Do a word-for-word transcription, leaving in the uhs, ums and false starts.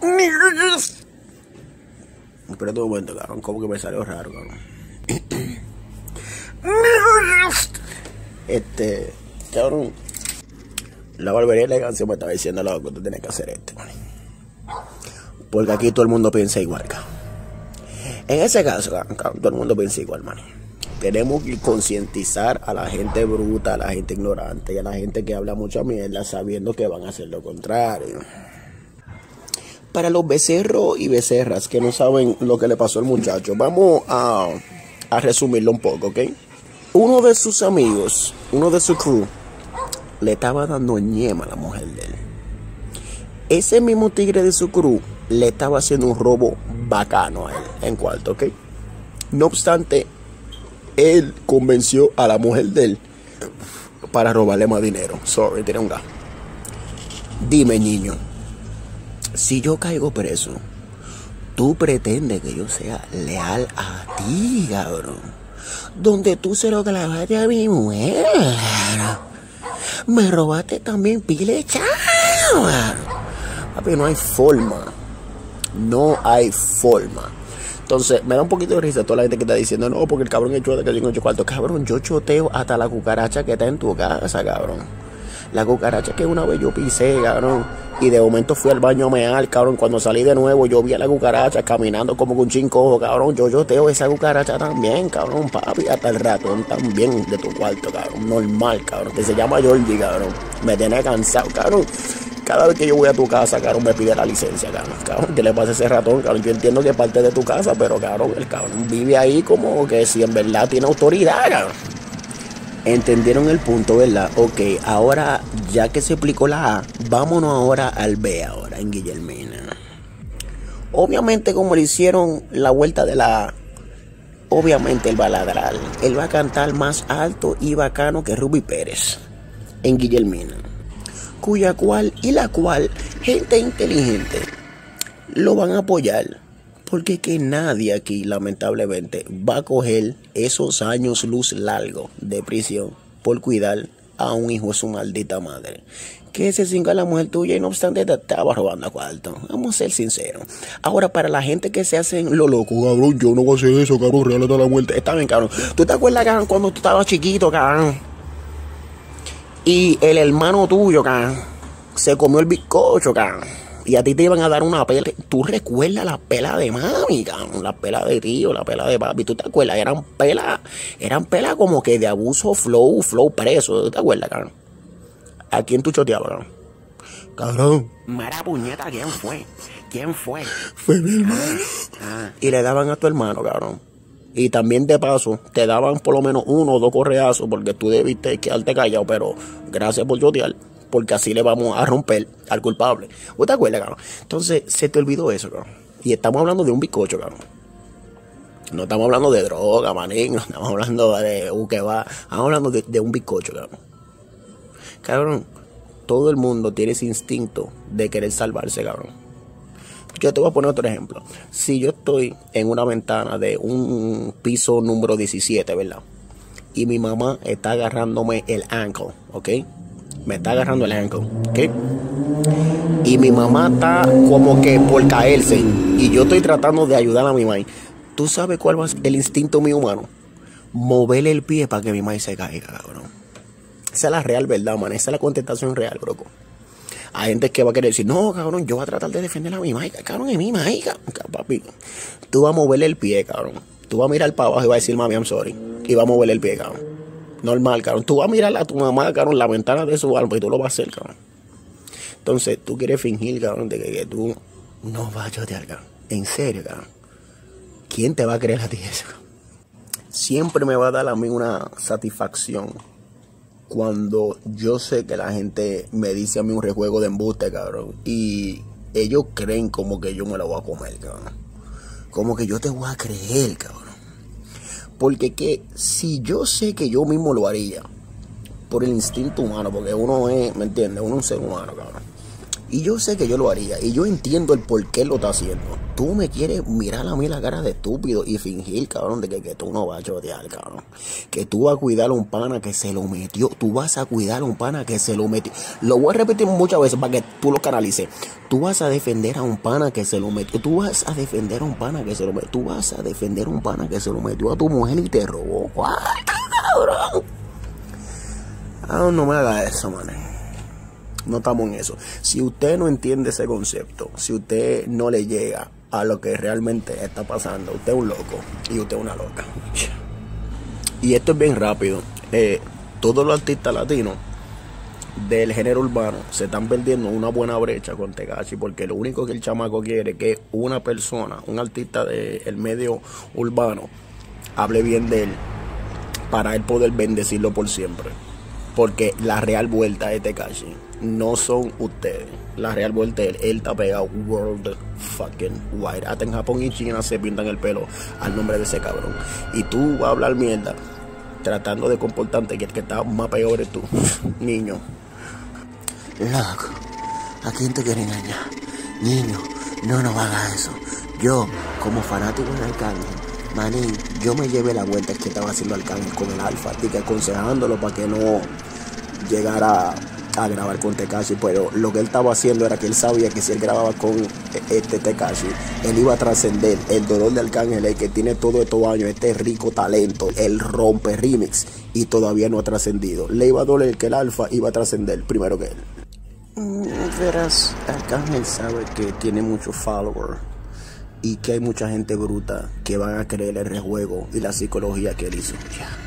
Espera un momento, cabrón. Como que me salió raro, cabrón. Este, cabrón. La barbería de Elegancia me estaba diciendo lo que tú tienes que hacer este, man. Porque aquí todo el mundo piensa igual, cabrón. En ese caso, cabrón, todo el mundo piensa igual, man. Tenemos que concientizar a la gente bruta, a la gente ignorante y a la gente que habla mucha mierda sabiendo que van a hacer lo contrario. Para los becerros y becerras que no saben lo que le pasó al muchacho, vamos a, a resumirlo un poco, ¿ok? Uno de sus amigos, uno de su crew, le estaba dando ñema a la mujer de él. Ese mismo tigre de su crew le estaba haciendo un robo bacano a él en cuarto, ¿ok? No obstante, él convenció a la mujer de él para robarle más dinero. Sorry, tiene un gato. Dime, niño, si yo caigo preso, tú pretendes que yo sea leal a ti, cabrón. Donde tú se lo clavaste a mi mujer. Me robaste también pile chava. Papi, no hay forma. No hay forma. Entonces, me da un poquito de risa toda la gente que está diciendo, no, porque el cabrón echó de que tengo ocho cuartos. Cabrón, yo choteo hasta la cucaracha que está en tu casa, cabrón. La cucaracha que una vez yo pisé, cabrón. Y de momento fui al baño a mear, cabrón. Cuando salí de nuevo, yo vi a la cucaracha caminando como con un chincojo, cabrón. Yo choteo esa cucaracha también, cabrón, papi. Hasta el ratón también de tu cuarto, cabrón. Normal, cabrón. Que se llama Georgie, cabrón. Me tiene cansado, cabrón. Cada vez que yo voy a tu casa, cabrón, me pide la licencia, cabrón. Cabrón, ¿qué le pasa a ese ratón, cabrón? Yo entiendo que es parte de tu casa, pero, cabrón, el cabrón vive ahí como que si en verdad tiene autoridad, cabrón. Entendieron el punto, ¿verdad? Ok, ahora, ya que se explicó la A, vámonos ahora al B ahora, en Guillermina. Obviamente, como le hicieron la vuelta de la A, obviamente él va a ladrar. Él va a cantar más alto y bacano que Ruby Pérez, en Guillermina. Cuya cual y la cual gente inteligente lo van a apoyar, porque que nadie aquí lamentablemente va a coger esos años luz largos de prisión por cuidar a un hijo de su maldita madre que se cinga la mujer tuya y no obstante te estaba robando a cuarto. Vamos a ser sinceros. Ahora, para la gente que se hacen lo loco, cabrón, yo no voy a hacer eso, cabrón, regálate la muerte. Está bien, cabrón. ¿Tú te acuerdas, cabrón, cuando tú estabas chiquito, cabrón? Y el hermano tuyo, cabrón, se comió el bizcocho, cabrón. Y a ti te iban a dar una pela. ¿Tú recuerdas la pela de mami, cabrón? La pela de tío, la pela de papi. ¿Tú te acuerdas? Eran pelas, eran pelas como que de abuso flow, flow preso. ¿Tú te acuerdas, cabrón? ¿A quién tú choteabas, cabrón? Cabrón. Mara puñeta, ¿quién fue? ¿Quién fue? Fue mi hermano. Ah, y le daban a tu hermano, cabrón. Y también de paso, te daban por lo menos uno o dos correazos porque tú debiste quedarte callado, pero gracias por chotear, porque así le vamos a romper al culpable. ¿Vos te acuerdas, cabrón? Entonces, se te olvidó eso, cabrón. Y estamos hablando de un bizcocho, cabrón. No estamos hablando de droga, manín. No estamos hablando de uh, que va. Estamos hablando de, de un bizcocho, cabrón. Cabrón, todo el mundo tiene ese instinto de querer salvarse, cabrón. Yo te voy a poner otro ejemplo. Si yo estoy en una ventana de un piso número diecisiete, ¿verdad? Y mi mamá está agarrándome el ankle, ¿ok? Me está agarrando el ankle, ¿ok? Y mi mamá está como que por caerse. Y yo estoy tratando de ayudar a mi mamá. ¿Tú sabes cuál va a ser el instinto mío humano? Moverle el pie para que mi mamá se caiga, cabrón. Esa es la real verdad, man. Esa es la contestación real, broco. Hay gente que va a querer decir, no, cabrón, yo voy a tratar de defender a mi mamá. Cabrón, es mi mamá, papi. Tú vas a moverle el pie, cabrón. Tú vas a mirar para abajo y vas a decir, mami, I'm sorry. Y vas a moverle el pie, cabrón. Normal, cabrón. Tú vas a mirar a tu mamá, cabrón, la ventana de su alma y tú lo vas a hacer, cabrón. Entonces, tú quieres fingir, cabrón, de que, que tú no vas a chotear, cabrón. En serio, cabrón. ¿Quién te va a creer a ti eso? Siempre me va a dar a mí una satisfacción cuando yo sé que la gente me dice a mí un rejuego de embuste, cabrón. Y ellos creen como que yo me lo voy a comer, cabrón. Como que yo te voy a creer, cabrón. Porque que si yo sé que yo mismo lo haría por el instinto humano, porque uno es, ¿me entiendes? Uno es un ser humano, cabrón. Y yo sé que yo lo haría. Y yo entiendo el por qué lo está haciendo. tú me quieres mirar a mí la cara de estúpido y fingir, cabrón, de que, que tú no vas a chotear, cabrón. Que tú vas a cuidar a un pana que se lo metió. Tú vas a cuidar a un pana que se lo metió. Lo voy a repetir muchas veces para que tú lo canalices. Tú vas a defender a un pana que se lo metió. Tú vas a defender a un pana que se lo metió. Tú vas a defender a un pana que se lo metió a tu mujer y te robó. ¡What, cabrón! Ah, no me haga eso, man. No estamos en eso. Si usted no entiende ese concepto, si usted no le llega a lo que realmente está pasando, usted es un loco y usted es una loca. Y esto es bien rápido. Eh, todos los artistas latinos del género urbano se están perdiendo una buena brecha con Tekashi, porque lo único que el chamaco quiere es que una persona, un artista del medio urbano, hable bien de él para él poder bendecirlo por siempre. Porque la real vuelta de Tekashi no son ustedes. La real vuelta de él, él está pegado world fucking wide. Hasta en Japón y China se pintan el pelo al nombre de ese cabrón. Y tú vas a hablar mierda tratando de comportarte que el que está más peor es tú, niño. Loco, ¿a quién te quiere engañar? Niño, no nos hagas eso. Yo, como fanático de Arcángel, manín, yo me llevé la vuelta que estaba haciendo Arcángel con el Alfa, y que aconsejándolo para que no llegara a grabar con Tekashi, pero lo que él estaba haciendo era que él sabía que si él grababa con este Tekashi, él iba a trascender. El dolor de Arcángel es que tiene todo estos años, este rico talento, él rompe remix y todavía no ha trascendido. Le iba a doler que el Alfa iba a trascender primero que él. Verás, Arcángel sabe que tiene muchos followers y que hay mucha gente bruta que van a creer el rejuego y la psicología que él hizo. Yeah.